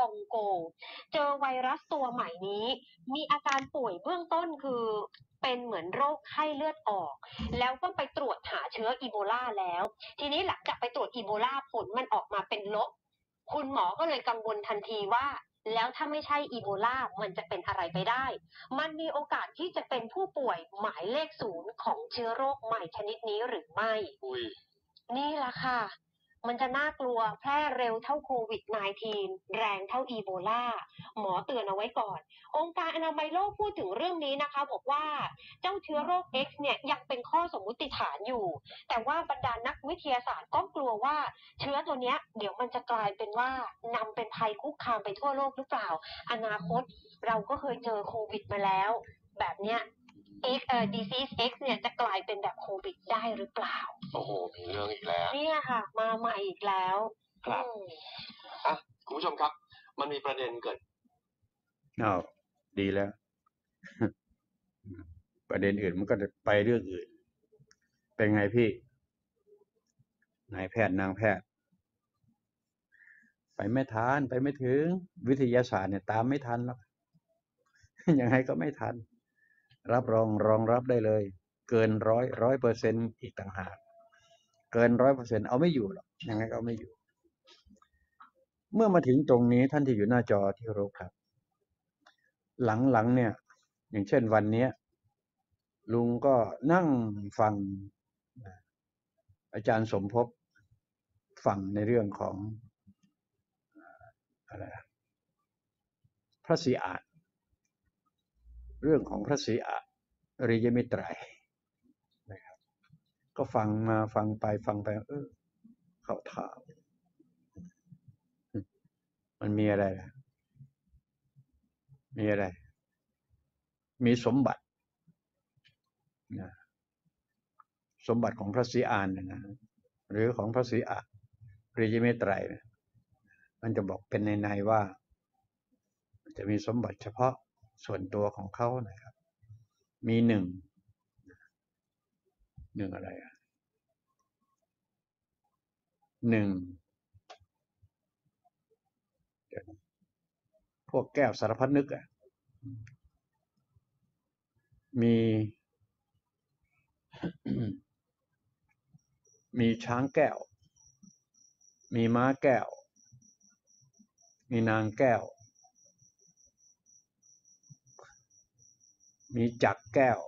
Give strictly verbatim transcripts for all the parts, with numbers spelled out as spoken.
องโกเจอไวรัสตัวใหม่นี้มีอาการป่วยเบื้องต้นคือเป็นเหมือนโรคไข้เลือดออกแล้วก็ไปตรวจหาเชื้ออีโบลาแล้วทีนี้หลังจากไปตรวจอีโบลาผลมันออกมาเป็นลบคุณหมอก็เลยกังวลทันทีว่าแล้วถ้าไม่ใช่อีโบลามันจะเป็นอะไรไปได้มันมีโอกาสที่จะเป็นผู้ป่วยหมายเลขศูนย์ของเชื้อโรคใหม่ชนิดนี้หรือไม่นี่แหละค่ะมันจะน่ากลัวแพร่เร็วเท่าโควิด สิบเก้า แรงเท่าอีโบลาหมอเตือนเอาไว้ก่อนองค์การอนามัยโลกพูดถึงเรื่องนี้นะคะบอกว่าเจ้าเชื้อโรค X เนี่ยยังเป็นข้อสมมุติฐานอยู่แต่ว่าบรรดานักวิทยาศาสตร์ก็กลัวว่าเชื้อตัวนี้เดี๋ยวมันจะกลายเป็นว่านำเป็นภัยคุกคามไปทั่วโลกหรือเปล่าอนาคตเราก็เคยเจอโควิดมาแล้วแบบเนี้ย X เอ่อ disease X เนี่ยจะกลายเป็นแบบโควิดได้หรือเปล่าโอ้โหมีเรื่องอีกแล้วเนี่ยค่ะมาใหม่อีกแล้วครับอ่ะคุณผู้ชมครับมันมีประเด็นเกิดอ้าวดีแล้ว ประเด็นอื่นมันก็จะไปเรื่องอื่นเป็นไงพี่นายแพทย์นางแพทย์ไปไม่ทันไปไม่ถึงวิทยาศาสตร์เนี่ยตามไม่ทันหรอก ยังไงก็ไม่ทันรับรองรองรับได้เลยเกินร้อยร้อยเปอร์เซ็นต์อีกต่างหากเกินร้อยเปอร์เซ็นต์เอาไม่อยู่หรอกยังไงก็เอาไม่อยู่เมื่อมาถึงตรงนี้ท่านที่อยู่หน้าจอที่เคารพครับหลังๆเนี่ยอย่างเช่นวันนี้ลุงก็นั่งฟังอาจารย์สมภพฟังในเรื่องของอะไรพระศรีอานเรื่องของพระศรีอานอริยเมตไตรนะครับก็ฟังมาฟังไปฟังไปเออเข้าท่ามันมีอะไรล่ะมีอะไรมีสมบัตินะสมบัติของพระศรีอานนะหรือของพระศรีอานอริยเมตไตรนะมันจะบอกเป็นในในว่าจะมีสมบัติเฉพาะส่วนตัวของเขานะครับมีหนึ่งหนึ่งอะไรอ่ะหนึ่งพวกแก้วสารพัดนึกอ่ะมี มีช้างแก้วมีม้าแก้วมีนางแก้วมีจักรแก้ว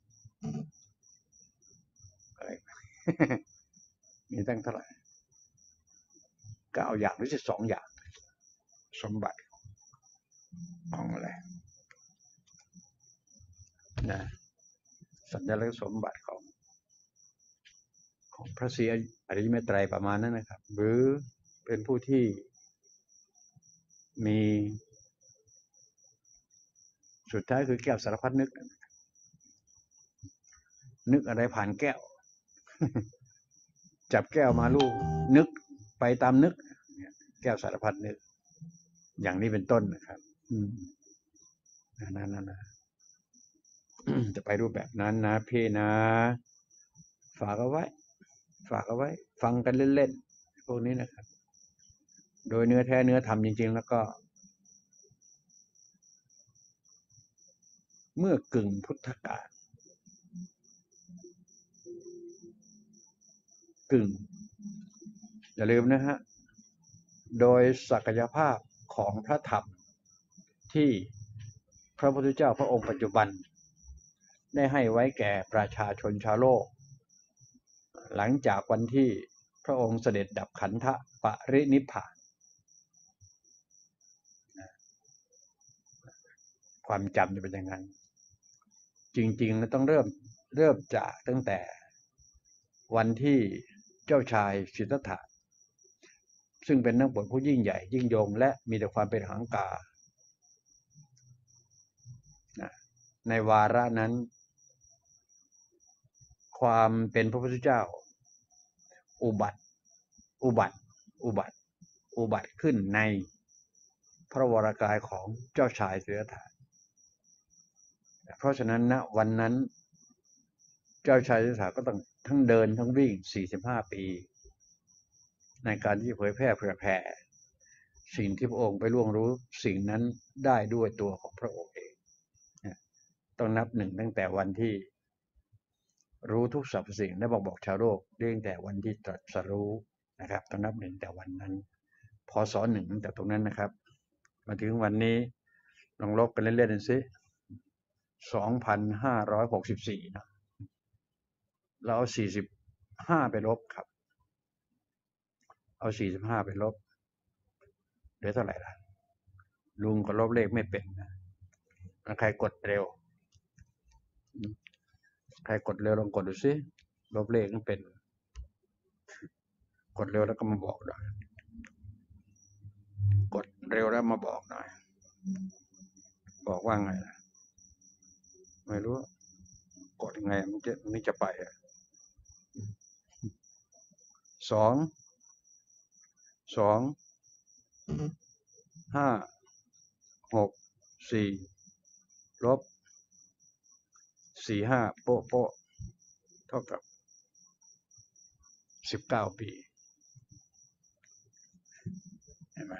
อะไร มีตั้งเท่าไหร่เก้าอย่างหรือสิบสองอย่างสมบัติของอะไรนะสัญลักษณ์สมบัติของของพระศรีอริยเมตไตรประมาณนั้นนะครับหรือเป็นผู้ที่มีสุดท้ายคือแก้วสารพัดนึกนึกอะไรผ่านแก้ว จับแก้วมาลูกนึกไปตามนึกแก้วสารพัดนึกอย่างนี้เป็นต้นนะครับนั่นๆนะจะไปรูปแบบนั้นนะพี่นะฝากเอาไว้ฝากเอาไว้ฟังกันเล่นๆพวกนี้นะครับโดยเนื้อแท้เนื้อธรรมจริงๆแล้วก็เมื่อกึ่งพุทธกาลกึ่งอย่าลืมนะฮะโดยศักยภาพของพระธรรมที่พระพุทธเจ้าพระองค์ปัจจุบันได้ให้ไว้แก่ประชาชนชาวโลกหลังจากวันที่พระองค์เสด็จดับขันธปรินิพพานความจำจะเป็นอย่างนั้นจริงๆแล้วต้องเริ่มเริ่มจากตั้งแต่วันที่เจ้าชายสิทธัตถะซึ่งเป็นนักบวชผู้ยิ่งใหญ่ยิ่งยงและมีแต่ความเป็นหังกาในวาระนั้นความเป็นพระพุทธเจ้าอุบัติอุบัติอุบัติอุบัติขึ้นในพระวรากายของเจ้าชายสิทธัตถะเพราะฉะนั้นณวันนั้นเจ้าชายสิทธัตถะก็ต้องทั้งเดินทั้งวิ่งสี่สิบห้าปีในการที่เผยแพร่เผยแผ่สิ่งที่พระองค์ไปล่วงรู้สิ่งนั้นได้ด้วยตัวของพระองค์เองต้องนับหนึ่งตั้งแต่วันที่รู้ทุกสรรพสิ่งและบอกบอกชาวโลกตั้งแต่วันที่ตรัสรู้นะครับต้องนับหนึ่งแต่วันนั้นพศหนึ่งตั้งแต่ตรงนั้นนะครับมาถึงวันนี้ลองลบกันเล่นๆสิสองพันห้าร้อยหกสิบสี่นะเราเอาสี่สิบห้าไปลบครับเอาสี่สิบห้าไปลบเหลือเท่าไหร่ล่ะลุงก็ลบเลขไม่เป็นนะใครกดเร็วใครกดเร็วลองกดดูสิลบเลขมันเป็นกดเร็วแล้วก็มาบอกหน่อยกดเร็วแล้วมาบอกหน่อยบอกว่าไงล่ะไม่รู้กดยังไงมันจะมันจะไปอ่ะสองสองห้าหกสี่ลบสี่ห้าโป๊ะโป๊ะเท่ากับสิบเก้าปีเห็นไหม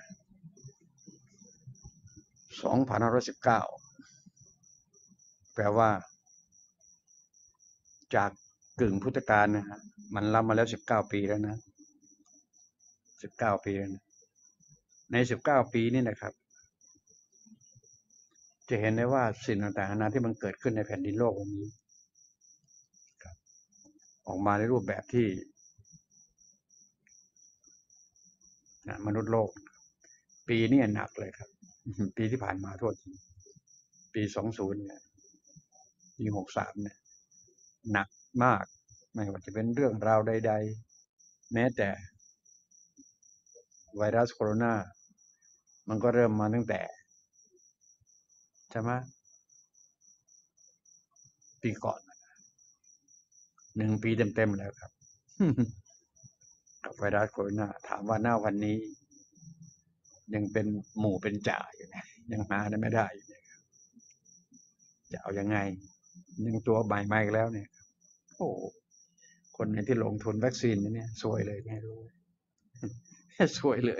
สองพันห้าร้อยสิบเก้าแปลว่าจากกึ่งพุทธกาลนะฮะมันล้ำมาแล้วสิบเก้าปีแล้วนะสิบเก้าปีแล้วนะในสิบเก้าปีนี่นะครับจะเห็นได้ว่าสิ่งต่างๆนานาที่มันเกิดขึ้นในแผ่นดินโลกนี้ออกมาในรูปแบบที่นะมนุษย์โลกปีนี้หนักเลยครับปีที่ผ่านมาโทษทีปีสองศูนย์เนี่ยปีหกสามเนี่ยหนักมากไม่ว่าจะเป็นเรื่องราวใดๆแม้แต่ไวรัสโคโรนามันก็เริ่มมาตั้งแต่ใช่ไหมปีก่อนหนึ่งปีเต็มๆแล้วครับกับไวรัสโคโรนาถามว่าหน้าวันนี้ยังเป็นหมู่เป็นจ่าอยู่นะยังหาได้ไม่ได้อยู่จะเอายังไงยังตัวใหม่มาอีกแล้วเนี่ยโอ้คนไหนที่ลงทุนวัคซีนเนี่ยซวยเลยไม่รู้ซวยเลย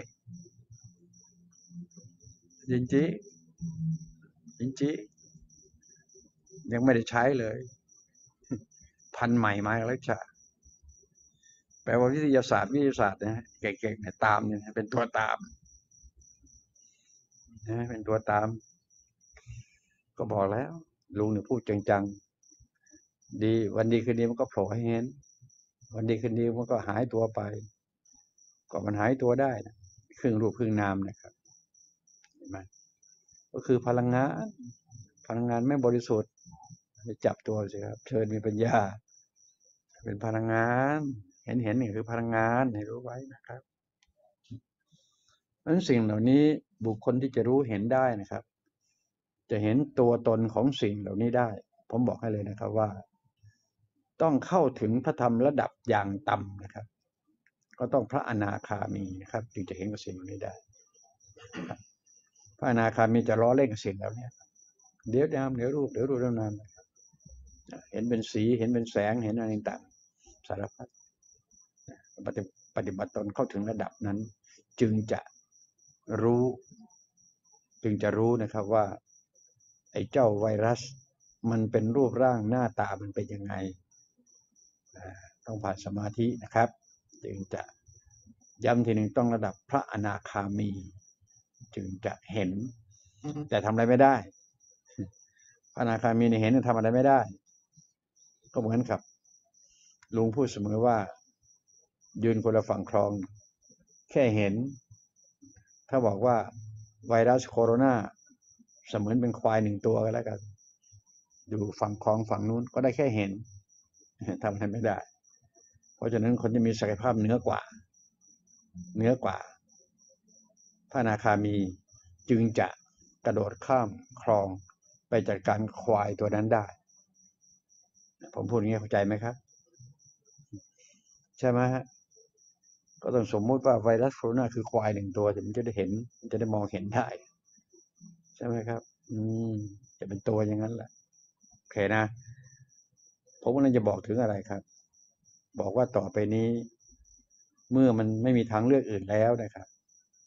จริงจริงจริงจริงยังไม่ได้ใช้เลยพันใหม่มาแล้วจ้ะแปลว่าวิทยาศาสตร์วิทยาศาสตร์นะเก่งๆเนี่ยตามเนี่ยเป็นตัวตามนะเป็นตัวตามก็บอกแล้วลุงเนี่ยพูดจังๆดีวันดีคืนดีมันก็โผล่ให้เห็นวันดีคืนดีมันก็หายตัวไปก็มันหายตัวได้นะครึ่งรูปครึ่งนามนะครับเห็นไหมก็คือพลังงานพลังงานไม่บริสุทธิ์ไปจับตัวสิครับเชิญมีปัญญาเป็นพลังงานเห็นเห็นนี่คือพลังงานให้รู้ไว้นะครับเพราะฉะนั้นสิ่งเหล่านี้บุคคลที่จะรู้เห็นได้นะครับจะเห็นตัวตนของสิ่งเหล่านี้ได้ผมบอกให้เลยนะครับว่าต้องเข้าถึงพระธรรมระดับอย่างต่ำนะครับก็ต้องพระอนาคามีนะครับจึงจะเห็นกับสิ่งเหล่านี้ได้พระอนาคามีจะล้อเล่นกับสิ่งเหล่านี้เดี๋ยวนามเดี๋ยวรูปเดี๋ยวรูปเดี๋ยวนามเห็นเป็นสีเห็นเป็นแสงเห็นอะไรต่างสารพัดปฏิบัติตนเข้าถึงระดับนั้นจึงจะรู้จึงจะรู้นะครับว่าไอ้เจ้าไวรัสมันเป็นรูปร่างหน้าตามันเป็นยังไงต้องผ่านสมาธินะครับจึงจะย้ำทีหนึ่งต้องระดับพระอนาคามีจึงจะเห็นแต่ทำอะไรไม่ได้พระอนาคามีเนี่ยเห็นแต่ทำอะไรไม่ได้ก็เหมือนกับลุงพูดเสมอว่ายืนคนละฝั่งคลองแค่เห็นถ้าบอกว่าไวรัสโคโรนาเสมือนเป็นควายหนึ่งตัวก็แล้วกันอยู่ฝั่งคลองฝั่งนู้นก็ได้แค่เห็นทำอะไรไม่ได้เพราะฉะนั้นคนจะมีศักยภาพเหนือกว่าเหนือกว่าพระอนาคามีจึงจะกระโดดข้ามคลองไปจัดการควายตัวนั้นได้ผมพูดอย่างนี้เข้าใจไหมครับใช่ไหมฮะก็ต้องสมมติว่าไวรัสโคโรนาคือควายหนึ่งตัวมันจะได้เห็นมันจะได้มองเห็นได้ใช่ไหมครับอืมจะเป็นตัวอย่างนั้นแหละโอเคนะผมกำลังจะบอกถึงอะไรครับบอกว่าต่อไปนี้เมื่อมันไม่มีทางเลือกอื่นแล้วนะครับ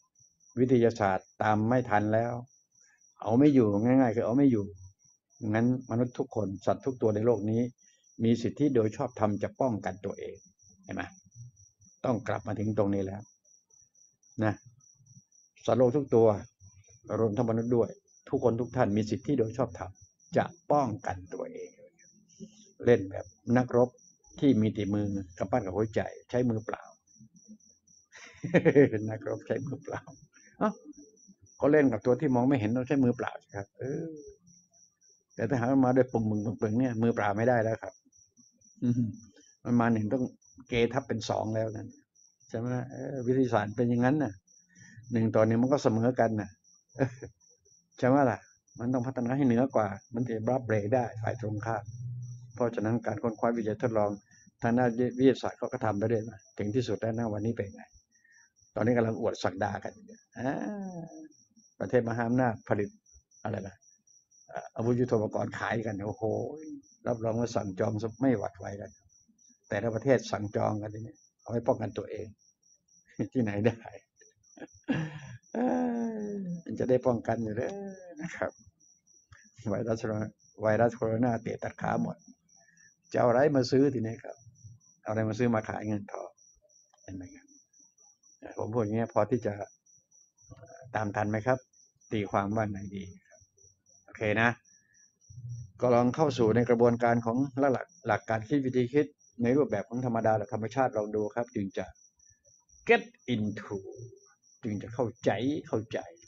วิทยาศาสตร์ตามไม่ทันแล้ว เอาไม่อยู่ง่ายๆคือเอาไม่อยู่งั้นมนุษย์ทุกคนสัตว์ทุกตัวในโลกนี้ มีสิทธิโดยชอบธรรมจะป้องกันตัวเองเห็นไหมต้องกลับมาถึงตรงนี้แล้วนะสัตว์โลกทุกตัวรวมทั้งมนุษย์ด้วย ทุกคนทุกท่านมีสิทธิโดยชอบธรรมจะป้องกันตัวเอง เล่นแบบนักรบที่มีแต่มือกำปั้นกับหัวใจใช้มือเปล่า นักรบใช้มือเปล่าเอ้าก็เล่นกับตัวที่มองไม่เห็นต้องใช้มือเปล่าครับเออแต่ถ้าหากมันมาด้วยปุ่มมึงปึงเนี่ยมือเปล่าไม่ได้แล้วครับมันมาหนึ่งต้องเกทับเป็นสองแล้วนั่นใช่ไหมเออวิทยาศาสตร์เป็นอย่างนั้นน่ะหนึ่งต่อหนึ่งมันก็เสมอกันน่ะใช่ไหมล่ะมันต้องพัฒนาให้เหนือกว่ามันจะรับเบรกได้ฝ่ายตรงข้ามเพราะฉะนั้นการค้นคว้าวิจัยทดลองทางด้านวิทยาศาสตร์เขาก็ทำไปเรื่อยมาถึงที่สุดแล้วนะวันนี้เป็นไงตอนนี้กำลังอวดศักดากันประเทศมหาอำนาจผลิตอะไรนะอาวุธยุทโธปกรณ์ขายกันโอ้โหรับรองว่าสั่งจองไม่หวั่นไหวกันแต่ละประเทศสั่งจองกันนี่เอาไว้ป้องกันตัวเองที่ไหนได้มันจะได้ป้องกันอยู่แล้วนะครับไวรัสไวรัสโคโรนาเตะตัดขาหมดจะเอาอะไรมาซื้อทีนี้ครับเอาอะไรมาซื้อมาขายเงินทองเห็นไหมครับผมพูดอย่างนี้พอที่จะตามทันไหมครับตีความว่าไหนดีโอเคนะก็ลองเข้าสู่ในกระบวนการของหลักหลักการคิดวิธีคิดในรูปแบบของธรรมดาหรือธรรมชาติลองดูครับจึงจะ get into จึงจะเข้าใจเข้าใจ